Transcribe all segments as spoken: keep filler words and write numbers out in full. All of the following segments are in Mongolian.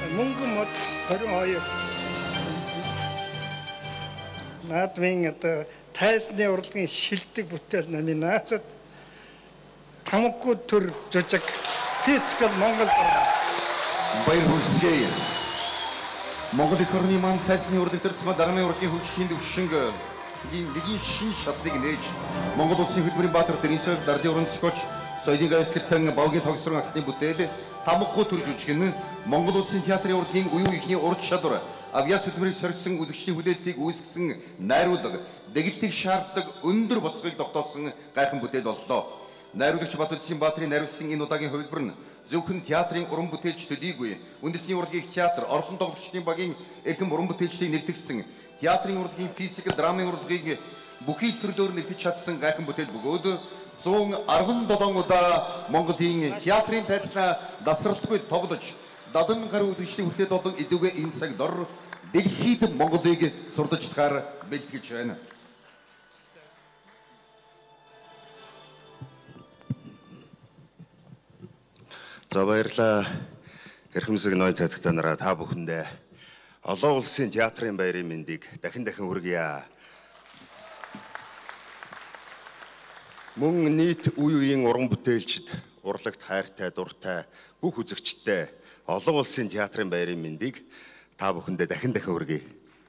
мөнгөн мод хорин хоёр наадмын одоо тайсны урлагийн шилдэг бүтээл номинацид тамаггүй төр жижиг физикал Монгол баяр хүргэе. Монгол их орны маань тайсны урлаг төрцмө дарганы урлагийн хөгжлийн төвшинг нэгэн шин шатыг нээж Монгол улсын хөдөлмөрийн баатар Дэрэнсөв дардын уран зохиолч соёлын гавьсгалтан Баугийн тогсрон агсны бүтээл тамаггүй төр жижиг нь Монгол улсын театрын урлагийн уян ихний урд чадвар авьяас хөдөлмөрийг сорьсон үзэгчдийн хүлээлтийг үүсгэсэн найруулга дэгэлтийг шаарддаг өндөр босгыг тогтоосон гайхан бүтээл боллоо. Найруулагч Батүлцгийн Баатрын найруулсан энэ удаагийн хувилбар нь зөвхөн театрын уран бүтээлч төдийгүй үндэсний урлагийг театр, орхон тоглогчдын багийн эрхэм уран бүтээлчдийг нэгтгэсэн театрын урлагийн физик, драмын урлагийг бүхий л төрлөөр нэгтгэж чадсан гайхан бүтээл бөгөөд зуун арван долоон удаа Монголын театрын тайзнаа дасралтгүй тоглож дадан гаруй үзэгчдийн хүртэл болон идэвхтэй энэ цаг дор дэлхийд Монголыг сурдаж тахаар бэлтгэж байна. За баярлалаа. Эрхэмсэг ноён тайлгтай нараа та бүхэндээ олон улсын театрын баярын мэндийг дахин дахин хүргье. Мөн нийт үе үеийн уран бүтээлчд, урлагт хайртай, дуртай бүх үзэгчдтэй олон улсын театрын баярын мэндийг та бүхэндээ дахин дахин хүргье.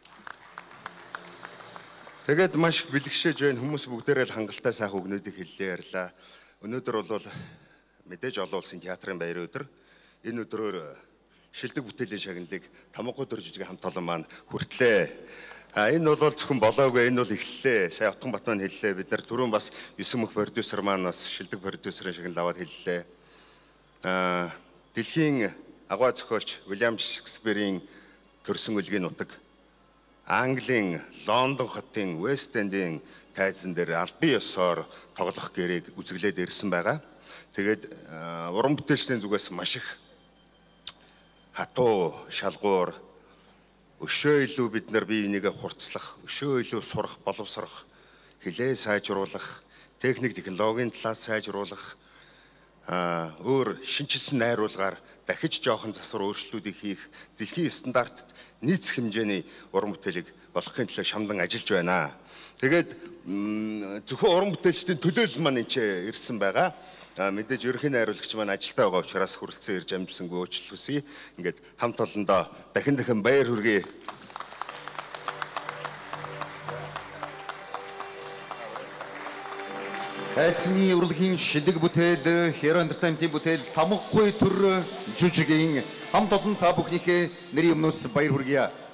Тэгээд маш их бэлгшээж байна. Хүмүүс бүгдээрээ л хангалттай сайхан үгнүүдийг хэллээ ярьлаа. Өнөөдөр бол мэдээж олон улсын театрын баярын өдөр. Энэ өдрөөр шилдэг бүтээлийн шагналыг тамаггүй төр жижиг хамт олон маань хүртлээ. А энэ бол зөвхөн болоогүй, энэ бол эхэллээ. Сая Отгон Батман хэллээ. Бид нар түрүүн бас ёс мөх продюсер маань бас шилдэг продюсерын шагнал аваад хэллээ. А дэлхийн агуу зохиолч Уильям Шекспирийн төрсөн үлгийн нутаг, Английн Лондон хотын Вест Эндийн тайзан дээр албан ёсоор тоглох гэрээг үзэглээд ирсэн байгаа. Тэгээд уран бүтээлчдийн зүгээс маш их хатуу, шалгуур, өшөө илүү бид нар бие бинийгээ хурцлах, өшөө илүү сурах, боловсрох, хэлээ сайжруулах, техник технологийн талаас сайжруулах, өөр шинчилсэн найруулгаар дахиж жоохон засвар өөрчлөлтүүдийг хийх, дэлхийн стандартад нийцэх хэмжээний уран бүтээлийг болохын төлөө шамдан ажиллаж байна. Тэгээд зөвхөн уран бүтээлчдийн төлөөлөл маань энэ ч ирсэн байгаа. Мэдээж ерөнхий найруулагч маань ажилтаа байгаа учраас хүрэлцэн ирж амжсангүй уучлал хүсье. Ингээд хамт олондоо дахин дахин баяр хүргэе. Тайзны урлагийн шилдэг бүтээл, Hero Entertainment-ийн бүтээл тамаггүй төр жижигийн хамт олон та бүхнийхээ нэрийн өмнөөс баяр хүргэе.